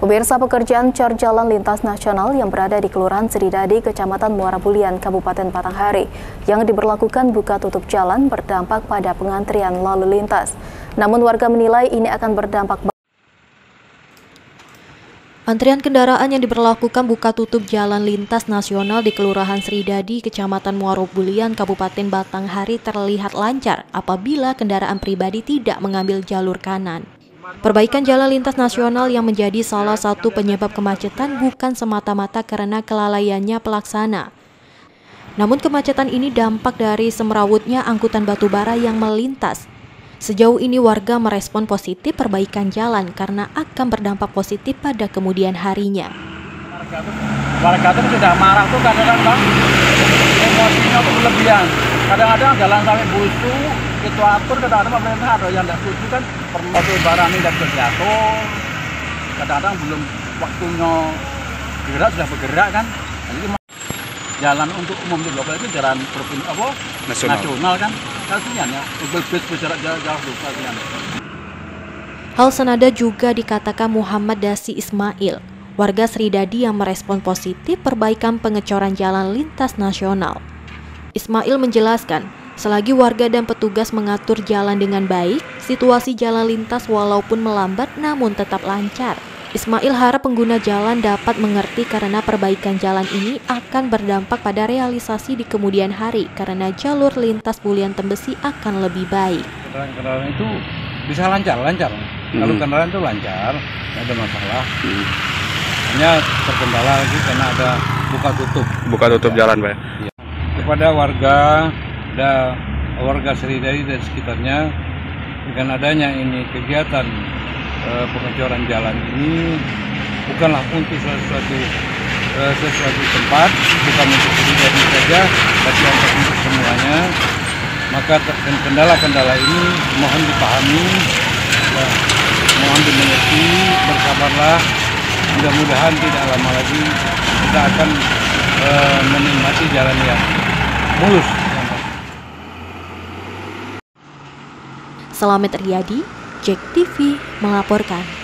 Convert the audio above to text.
Pemirsa, pekerjaan cor jalan lintas nasional yang berada di Kelurahan Seridadi, Kecamatan Muara Bulian, Kabupaten Batanghari, yang diberlakukan buka tutup jalan berdampak pada pengantrian lalu lintas. Namun warga menilai ini akan berdampak. Antrian kendaraan yang diberlakukan buka tutup jalan lintas nasional di Kelurahan Seridadi, Kecamatan Muara Bulian, Kabupaten Batanghari terlihat lancar apabila kendaraan pribadi tidak mengambil jalur kanan. Perbaikan jalan lintas nasional yang menjadi salah satu penyebab kemacetan bukan semata-mata karena kelalaiannya pelaksana. Namun kemacetan ini dampak dari semrawutnya angkutan batubara yang melintas. Sejauh ini warga merespon positif perbaikan jalan karena akan berdampak positif pada kemudian harinya. Warga itu sudah marah tuh kadang-kadang emosinya tuh berlebihan. Kadang-kadang jalan sampai busuk, itu atur, kadang-kadang pemerintah ada yang tidak setuju kan, permobil barang ini tidak jatuh. Kadang-kadang belum waktunya bergerak sudah bergerak kan. Jadi jalan untuk umum di global itu jalan nasional kan. Kasihan ya, mobil bis berjarak jauh kasihan. Hal senada juga dikatakan Muhammad Dasi Ismail, warga Seridadi yang merespon positif perbaikan pengecoran jalan lintas nasional. Ismail menjelaskan, selagi warga dan petugas mengatur jalan dengan baik, situasi jalan lintas walaupun melambat namun tetap lancar. Ismail harap pengguna jalan dapat mengerti karena perbaikan jalan ini akan berdampak pada realisasi di kemudian hari karena jalur lintas Bulian Tembesi akan lebih baik. Kendaraan itu bisa lancar. Kalau kendaraan itu lancar, tidak ada masalah. Hanya terkendala lagi karena ada buka tutup jalan, Pak. Ya. Kepada warga Seridadi dan sekitarnya, dengan adanya ini kegiatan pengecoran jalan ini bukanlah untuk sesuatu tempat, bukan untuk Seridadi saja, tapi untuk semuanya. Maka kendala-kendala ini mohon dipahami, ya, mohon dimengerti, bersabarlah. Mudah-mudahan tidak lama lagi kita akan menikmati jalan yang mulus. Selamat Riyadi, JEK TV melaporkan.